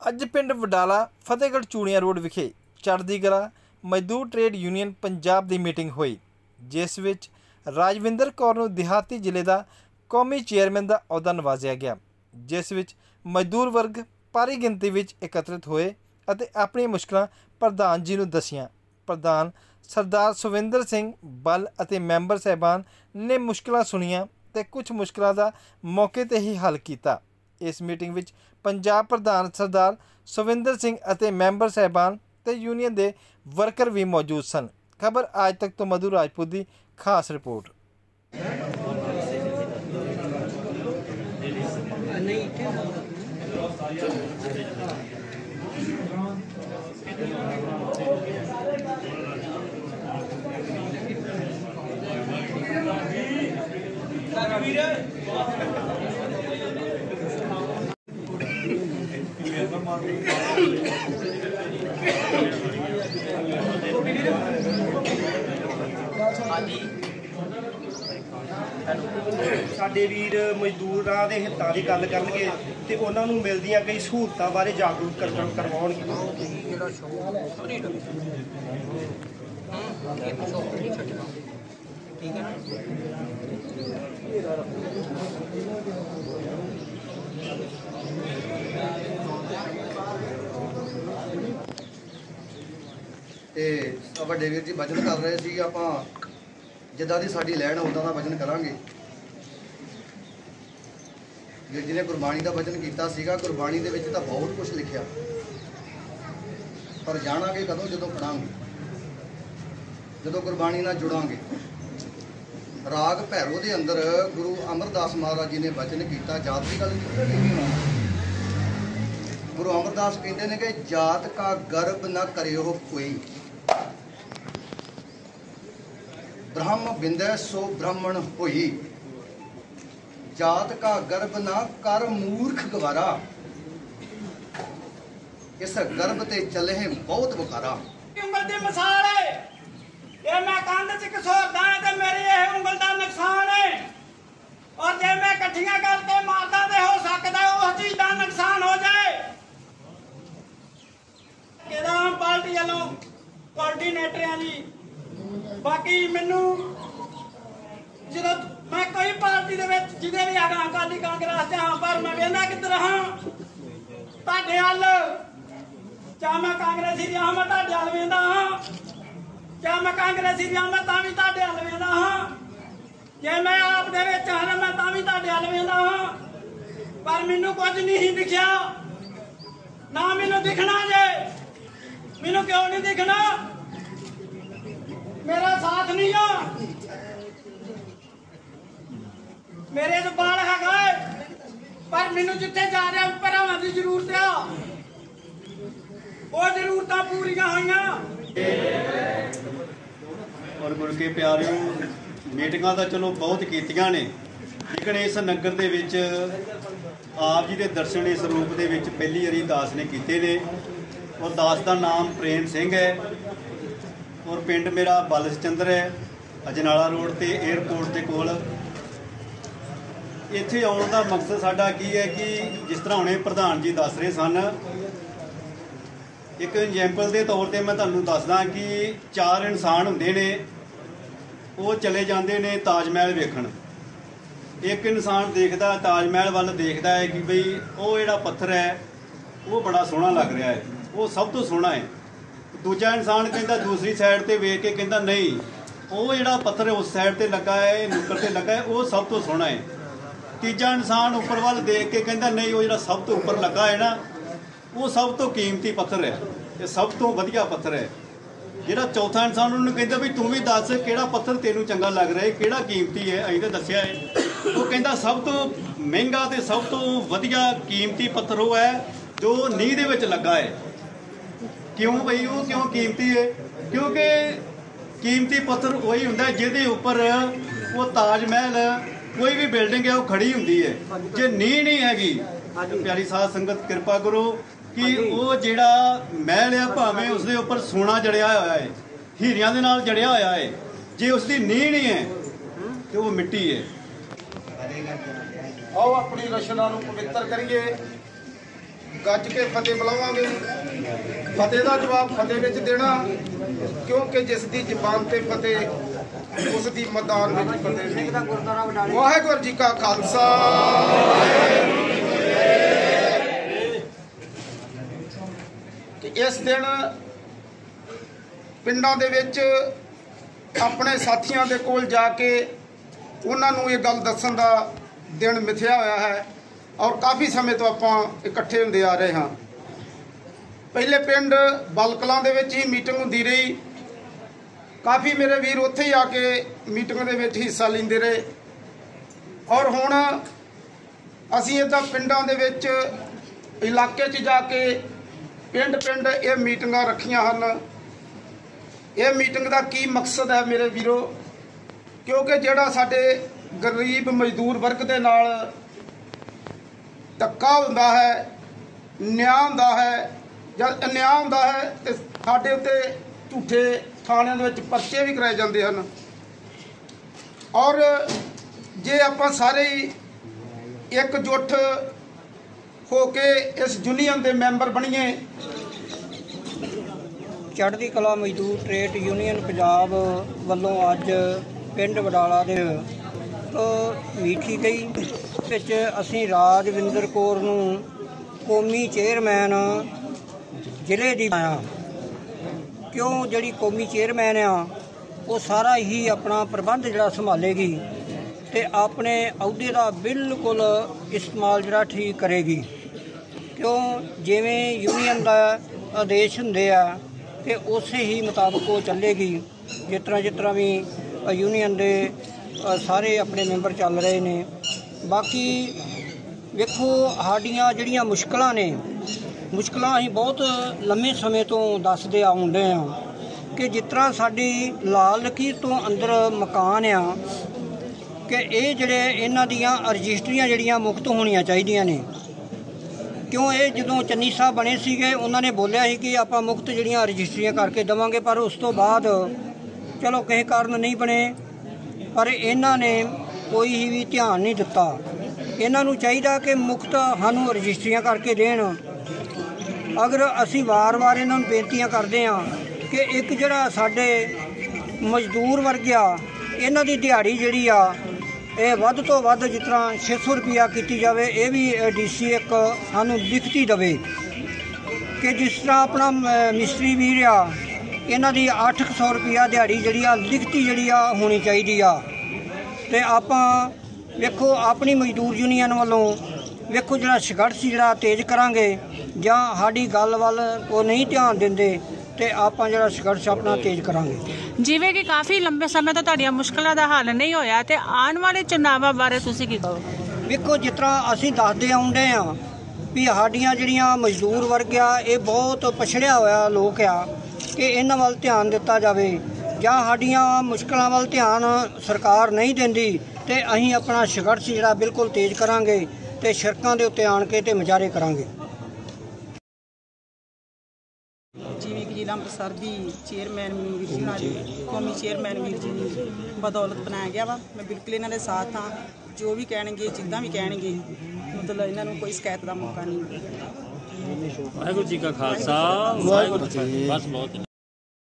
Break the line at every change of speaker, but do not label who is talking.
ਅੱਜ ਪਿੰਡ ਵਡਾਲਾ ਫਤਿਹਗੜ੍ਹ ਚੂੜੀਆਂ ਰੋਡ ਵਿਖੇ ਚੜ੍ਹਦੀ ਕਲਾ ਮਜ਼ਦੂਰ ਟ੍ਰੇਡ ਯੂਨੀਅਨ ਪੰਜਾਬ ਦੀ ਮੀਟਿੰਗ ਹੋਈ, ਜਿਸ ਵਿੱਚ ਰਾਜਵਿੰਦਰ ਕੌਰ ਨੂੰ ਦਿਹਾਤੀ ਜ਼ਿਲ੍ਹੇ ਦਾ ਕੌਮੀ ਚੇਅਰਮੈਨ ਦਾ ਅਹੁਦਾ ਨਵਾਜ਼ਿਆ ਗਿਆ, ਜਿਸ ਵਿੱਚ ਮਜ਼ਦੂਰ ਵਰਗ ਭਾਰੀ ਗਿਣਤੀ ਵਿੱਚ ਇਕੱਤਰਿਤ ਹੋਏ ਅਤੇ ਆਪਣੀਆਂ ਮੁਸ਼ਕਲਾਂ ਪ੍ਰਧਾਨ ਜੀ ਨੂੰ ਦੱਸੀਆਂ। ਪ੍ਰਧਾਨ ਸਰਦਾਰ ਸੁਵਿੰਦਰ ਸਿੰਘ ਬੱਲ ਅਤੇ ਮੈਂਬਰ ਸਾਹਿਬਾਨ ਨੇ ਮੁਸ਼ਕਲਾਂ ਸੁਣੀਆਂ ਤੇ ਕੁਝ ਮੁਸ਼ਕਲਾਂ ਦਾ ਮੌਕੇ 'ਤੇ ਹੀ ਹੱਲ ਕੀਤਾ। इस मीटिंग विच पंजाब प्रधान सरदार सुविंदर सिंह ਅਤੇ मैंबर साहबान ते यूनियन के वर्कर भी मौजूद सन। खबर आज तक तो मधु राजपूत की खास रिपोर्ट।
ਸਾਡੇ ਵੀਰ ਮਜ਼ਦੂਰਾਂ ਦੇ ਹਿੱਤਾਂ ਦੀ ਗੱਲ ਕਰਨਗੇ ਤੇ ਉਹਨਾਂ ਨੂੰ ਮਿਲਦੀਆਂ ਕਈ ਸਹੂਲਤਾਂ ਬਾਰੇ ਜਾਗਰੂਕ ਕਰਵਾਉਣਗੇ। ਠੀਕ ਹੈ ਨਾ।
ਤੇ ਵੱਡੇ ਵੀਰ ਜੀ ਵਜਨ ਕਰ ਰਹੇ ਸੀ, ਆਪਾਂ ਜਿੱਦਾਂ ਦੀ ਸਾਡੀ ਲੈਣ ਉਦਾਂ ਦਾ ਵਜਨ ਕਰਾਂਗੇ। ਵੀਰ ਜੀ ਨੇ ਗੁਰਬਾਣੀ ਦਾ ਵਜਨ ਕੀਤਾ ਸੀਗਾ, ਗੁਰਬਾਣੀ ਦੇ ਵਿੱਚ ਤਾਂ ਬਹੁਤ ਕੁਝ ਲਿਖਿਆ, ਪਰ ਜਾਣਾਂਗੇ ਕਦੋਂ? ਜਦੋਂ ਪੜਾਂਗੇ, ਜਦੋਂ ਗੁਰਬਾਣੀ ਨਾਲ ਜੁੜਾਂਗੇ। ਰਾਗ ਭੈਰੋ ਦੇ ਅੰਦਰ ਗੁਰੂ ਅਮਰਦਾਸ ਮਹਾਰਾਜ ਜੀ ਨੇ ਵਚਨ ਕੀਤਾ, ਜਾਤ ਦੀ ਗੱਲ ਨਹੀਂ ਹੋਣਾ। ਗੁਰੂ ਅਮਰਦਾਸ ਕਹਿੰਦੇ ਨੇ ਕਿ ਜਾਤ ਕਾ ਗਰਭ ਨਾ ਕਰਿਓ ਕੋਈ, ब्रह्म बिंदे सो ब्राह्मण होई, जात का गर्भ ना कर मूर्ख गवारा, इस गर्भ ते चले हैं बहुत बुखारा।
उंगल दी मिसाल है ये, मैं कंध च घसोरदा ते मेरी ये उंगल दा नुकसान है, और जे मैं कट्ठियां करके मारदा ते हो सकदा उस चीज दा नुकसान हो जाए। केदा पार्टी वालों कोआर्डिनेटर जी, बाकी मैनू जो मैं कोई पार्टी जिदे भी आगा अकाली कांग्रेस हाँ, पर मैं वेंदा किधर हाँ तुहाडे हल, चाहे मैं कांग्रेसी रहा मैं तुहाडे हल वेंदा हाँ, चाहे मैं कांग्रेसी रहा मैं तां भी तुहाडे हल वेंदा हाँ, जे मैं आप दे विच हां मैं तां भी तुहाडे हल वेंदा हाँ। पर मैनू कुछ नहीं दिखिया, ना मैनू दिखना जे। मैनू क्यों नहीं दिखना? मेरा साथ नहीं आ, मेरे तो बाल है, पर मैनू जिथे जा रहा भरावां की जरूरत आ, वो जरूरतां पूरियां होईयां।
और गुरु के प्यारियों, मीटिंगां तां चलो बहुत कीतियां ने, लेकिन इस नगर दे विच आप जी के दर्शन इस रूप दे विच पहली वारी दास ने कीते ने। और दास का नाम प्रेम सिंह है और पिंड मेरा बालस चंद्र है, अजनाला रोड ते एयरपोर्ट के कोल। इत्थे आउण दा मकसद साडा की है कि जिस तरह हुणे प्रधान जी दस रहे सन, एक एग्जाम्पल के तौर पर मैं तुहानूं दसदा कि 4 इंसान हुंदे ने, वो चले जाते हैं ताज महल वेखण। एक इंसान देखदा ताज महल वाल देखदा है कि बई वो जिहड़ा पत्थर है वो बड़ा सोहना लग रहा है, वो सब तो सोहना है। दूजा इंसान कहता दूसरी साइड ते वेख के कहता नहीं, वो जिहड़ा पत्थर उस साइड ते लगा है, नुक्कड़ ते लगा है, वो सब तो सोहना है। तीजा इंसान उपर वाल देख के कहता नहीं, वो जिहड़ा सब तो उपर लगा है ना, वो सब तो कीमती पत्थर है, ये सब तो वधिया पत्थर है। जिहड़ा चौथा इंसान उन्होंने कहता भी तू भी दस किहड़ा पत्थर तेनू चंगा लग रहा है, किहड़ा कीमती है, असीं तां दस्सिया है। वो कहता सब तो महंगा ते सब तो वधिया कीमती पत्थर वो है जो नींह दे विच लगा है। क्यों भाई वो क्यों कीमती है? क्योंकि कीमती पत्थर वही होंदा है जिहदे उपर वो ताज महल कोई भी बिल्डिंग है वो खड़ी होंदी है। जे नींह नहीं हैगी, प्यारी साध संगत कृपा करो कि वो जिहड़ा महल है भावें उसके उपर सोना जड़िया होया है, हीरियां दे नाल जड़िया होया है, जे उसकी नींह नहीं है तो वो मिट्टी है।
आओ अपनी रचना नूं पवित्र करिए। ਗੱਜ ਕੇ ਫਤਿਹ ਬੁਲਾਵਾਂਗੇ। ਫਤਿਹ ਦਾ ਜਵਾਬ ਫਤਿਹ ਵਿੱਚ ਦੇਣਾ, ਕਿਉਂਕਿ ਜਿਸ ਦੀ ਜ਼ਬਾਨ ਤੇ ਫਤਿਹ ਉਸ ਦੀ ਮੈਦਾਨ ਵਿੱਚ ਫਤਿਹ। ਵਾਹਿਗੁਰੂ ਜੀ ਕਾ ਖਾਲਸਾ। ਇਸ ਦਿਨ ਪਿੰਡਾਂ ਦੇ ਵਿੱਚ ਆਪਣੇ ਸਾਥੀਆਂ ਦੇ ਕੋਲ ਜਾ ਕੇ ਉਹਨਾਂ ਨੂੰ ਇਹ ਗੱਲ ਦੱਸਣ ਦਾ ਦਿਨ ਮਿਥਿਆ ਹੋਇਆ ਹੈ ਔਰ ਕਾਫੀ ਸਮੇਂ ਤੋਂ ਆਪਾਂ ਇਕੱਠੇ ਹੁੰਦੇ ਆ ਰਹੇ ਹਾਂ। ਪਹਿਲੇ ਪਿੰਡ ਬਲਕਲਾਂ ਦੇ ਵਿੱਚ ਹੀ ਮੀਟਿੰਗ ਹੁੰਦੀ ਰਹੀ, ਕਾਫੀ ਮੇਰੇ ਵੀਰ ਉੱਥੇ ਹੀ ਆ ਕੇ ਮੀਟਿੰਗ ਦੇ ਵਿੱਚ ਹਿੱਸਾ ਲੈਂਦੇ ਰਹੇ ਔਰ ਹੁਣ ਅਸੀਂ ਇੱਦਾਂ ਪਿੰਡਾਂ ਦੇ ਵਿੱਚ ਇਲਾਕੇ 'ਚ ਜਾ ਕੇ ਪਿੰਡ ਇਹ ਮੀਟਿੰਗਾਂ ਰੱਖੀਆਂ ਹਨ। ਇਹ ਮੀਟਿੰਗ ਦਾ ਕੀ ਮਕਸਦ ਹੈ ਮੇਰੇ ਵੀਰੋ, ਕਿਉਂਕਿ ਜਿਹੜਾ ਸਾਡੇ ਗਰੀਬ ਮਜ਼ਦੂਰ ਵਰਗ ਦੇ ਨਾਲ ਧੱਕਾ ਹੁੰਦਾ ਹੈ, ਨਿਆਂ ਹੁੰਦਾ ਹੈ, ਜਦ ਅਨਿਆਂ ਹੁੰਦਾ ਹੈ ਤੇ ਸਾਡੇ ਉੱਤੇ ਝੂਠੇ ਥਾਣਿਆਂ ਦੇ ਵਿੱਚ ਪਰਚੇ ਵੀ ਕਰਾਏ ਜਾਂਦੇ ਹਨ। ਔਰ ਜੇ ਆਪਾਂ ਸਾਰੇ ਹੀ ਇਕਜੁੱਟ ਹੋ ਕੇ ਇਸ ਯੂਨੀਅਨ ਦੇ ਮੈਂਬਰ ਬਣੀਏ।
ਚੜ੍ਹਦੀ ਕਲਾ ਮਜ਼ਦੂਰ ਟਰੇਡ ਯੂਨੀਅਨ ਪੰਜਾਬ ਵੱਲੋਂ ਅੱਜ ਪਿੰਡ ਵਡਾਲਾ ਦੇ ਮੀਠੀ ਗਈ ਵਿੱਚ ਅਸੀਂ ਰਾਜਵਿੰਦਰ ਕੌਰ ਨੂੰ ਕੌਮੀ ਚੇਅਰਮੈਨ ਜ਼ਿਲ੍ਹੇ ਦੀ ਬਣਾਇਆ। ਕਿਉਂ ਜਿਹੜੀ ਕੌਮੀ ਚੇਅਰਮੈਨ ਆ ਉਹ ਸਾਰਾ ਹੀ ਆਪਣਾ ਪ੍ਰਬੰਧ ਜਿਹੜਾ ਸੰਭਾਲੇਗੀ ਤੇ ਆਪਣੇ ਅਹੁਦੇ ਦਾ ਬਿਲਕੁਲ ਇਸਤੇਮਾਲ ਜਿਹੜਾ ਠੀਕ ਕਰੇਗੀ। ਕਿਉਂ ਜਿਵੇਂ ਯੂਨੀਅਨ ਦਾ ਆਦੇਸ਼ ਹੁੰਦੇ ਆ ਤੇ ਉਸੇ ਹੀ ਮੁਤਾਬਕ ਉਹ ਚੱਲੇਗੀ। ਜਿਸ ਤਰ੍ਹਾਂ ਵੀ ਯੂਨੀਅਨ ਦੇ ਸਾਰੇ ਆਪਣੇ ਮੈਂਬਰ ਚੱਲ ਰਹੇ ਨੇ। ਬਾਕੀ ਵੇਖੋ ਸਾਡੀਆਂ ਜਿਹੜੀਆਂ ਮੁਸ਼ਕਲਾਂ ਨੇ, ਮੁਸ਼ਕਲਾਂ ਅਸੀਂ ਬਹੁਤ ਲੰਮੇ ਸਮੇਂ ਤੋਂ ਦੱਸਦੇ ਆਉਂਦੇ ਹਾਂ ਕਿ ਜਿਸ ਤਰ੍ਹਾਂ ਸਾਡੀ ਲਾਲ ਲਕੀਰ ਤੋਂ ਅੰਦਰ ਮਕਾਨ ਆ ਕਿ ਇਹ ਜਿਹੜੇ ਇਹਨਾਂ ਦੀਆਂ ਰਜਿਸਟਰੀਆਂ ਜਿਹੜੀਆਂ ਮੁਕਤ ਹੋਣੀਆਂ ਚਾਹੀਦੀਆਂ ਨੇ। ਕਿਉਂ ਇਹ ਜਦੋਂ ਚੰਨੀ ਸਾਹਿਬ ਬਣੇ ਸੀਗੇ ਉਹਨਾਂ ਨੇ ਬੋਲਿਆ ਸੀ ਕਿ ਆਪਾਂ ਮੁਕਤ ਜਿਹੜੀਆਂ ਰਜਿਸਟਰੀਆਂ ਕਰਕੇ ਦੇਵਾਂਗੇ, ਪਰ ਉਸ ਤੋਂ ਬਾਅਦ ਚਲੋ ਕਿਸੇ ਕਾਰਨ ਨਹੀਂ ਬਣੇ। ਪਰ ਇਹਨਾਂ ਨੇ ਕੋਈ ਵੀ ਧਿਆਨ ਨਹੀਂ ਦਿੱਤਾ। ਇਹਨਾਂ ਨੂੰ ਚਾਹੀਦਾ ਕਿ ਮੁਕਤ ਸਾਨੂੰ ਰਜਿਸਟਰੀਆਂ ਕਰਕੇ ਦੇਣ। ਅਗਰ ਅਸੀਂ ਵਾਰ-ਵਾਰ ਇਹਨਾਂ ਨੂੰ ਬੇਨਤੀਆਂ ਕਰਦੇ ਹਾਂ ਕਿ ਇੱਕ ਜਿਹੜਾ ਸਾਡੇ ਮਜ਼ਦੂਰ ਵਰਗ ਆ ਇਹਨਾਂ ਦੀ ਦਿਹਾੜੀ ਜਿਹੜੀ ਆ ਇਹ ਵੱਧ ਤੋਂ ਵੱਧ ਜਿਸ ਤਰ੍ਹਾਂ 600 ਰੁਪਇਆ ਕੀਤੀ ਜਾਵੇ। ਇਹ ਵੀ ਡੀਸੀ ਇੱਕ ਸਾਨੂੰ ਲਿਖਤੀ ਦੇਵੇ ਕਿ ਜਿਸ ਤਰ੍ਹਾਂ ਆਪਣਾ ਮਿਸਤਰੀ ਵੀਰ ਆ ਇਹਨਾਂ ਦੀ 800 ਰੁਪਇਆ ਦਿਹਾੜੀ ਜਿਹੜੀ ਆ ਲਿਖਤੀ ਜਿਹੜੀ ਆ ਹੋਣੀ ਚਾਹੀਦੀ ਆ। ਤੇ ਆਪਾਂ ਵੇਖੋ ਆਪਣੀ ਮਜ਼ਦੂਰ ਯੂਨੀਅਨ ਵੱਲੋਂ ਵੇਖੋ ਜਿਹੜਾ ਸੰਘਰਸ਼ ਜਿਹੜਾ ਤੇਜ਼ ਕਰਾਂਗੇ। ਜਾਂ ਸਾਡੀ ਗੱਲ ਵੱਲ ਉਹ ਨਹੀਂ ਧਿਆਨ ਦਿੰਦੇ ਤੇ ਆਪਾਂ ਜਿਹੜਾ ਸੰਘਰਸ਼ ਆਪਣਾ ਤੇਜ਼ ਕਰਾਂਗੇ।
ਜਿਵੇਂ ਕਿ ਕਾਫੀ ਲੰਬੇ ਸਮੇਂ ਤੋਂ ਤੁਹਾਡੀਆਂ ਮੁਸ਼ਕਲਾਂ ਦਾ ਹੱਲ ਨਹੀਂ ਹੋਇਆ ਤੇ ਆਉਣ ਵਾਲੇ ਚੁਣਾਵਾਂ ਬਾਰੇ ਤੁਸੀਂ ਕੀ ਕਹੋ?
ਵੇਖੋ ਜਿਸ ਤਰ੍ਹਾਂ ਅਸੀਂ ਦੱਸਦੇ ਆਉਂਦੇ ਹਾਂ ਵੀ ਸਾਡੀਆਂ ਜਿਹੜੀਆਂ ਮਜ਼ਦੂਰ ਵਰਗ ਆ ਇਹ ਬਹੁਤ ਪਛੜਿਆ ਹੋਇਆ ਲੋਕ ਆ ਕਿ ਇਹਨਾਂ ਵੱਲ ਧਿਆਨ ਦਿੱਤਾ ਜਾਵੇ। ਜਾਂ ਸਾਡੀਆਂ ਮੁਸ਼ਕਲਾਂ ਵੱਲ ਧਿਆਨ ਸਰਕਾਰ ਨਹੀਂ ਦਿੰਦੀ ਤੇ ਅਸੀਂ ਆਪਣਾ ਸੰਘਰਸ਼ ਜਿਹੜਾ ਬਿਲਕੁਲ ਤੇਜ਼ ਕਰਾਂਗੇ ਤੇ ਸੜਕਾਂ ਦੇ ਉੱਤੇ ਆਣ ਕੇ ਤੇ ਮੁਜ਼ਾਹਰੇ ਕਰਾਂਗੇ।
ਜਿਵੇਂ ਕਿ ਜ਼ਿਲ੍ਹਾ ਅੰਮ੍ਰਿਤਸਰ ਦੀ ਚੇਅਰਮੈਨ ਵੀਰ ਜੀ ਨਾਲ ਕੌਮੀ ਚੇਅਰਮੈਨ ਵੀਰ ਜੀ ਦੀ ਬਦੌਲਤ ਬਣਾਇਆ ਗਿਆ ਵਾ। ਮੈਂ ਬਿਲਕੁਲ ਇਹਨਾਂ ਦੇ ਸਾਥ ਹਾਂ। ਜੋ ਵੀ ਕਹਿਣਗੇ ਜਿੱਦਾਂ ਵੀ ਕਹਿਣਗੇ ਮਤਲਬ ਇਹਨਾਂ ਨੂੰ ਕੋਈ ਸ਼ਿਕਾਇਤ ਦਾ ਮੌਕਾ ਨਹੀਂ।
ਵਾਹਿਗੁਰੂ ਜੀ ਕਾ ਖਾਲਸਾ ਵਾਹਿਗੁਰੂ ਜੀ ਕੀ ਫਤਿਹ। ਬਸ ਬਹੁਤ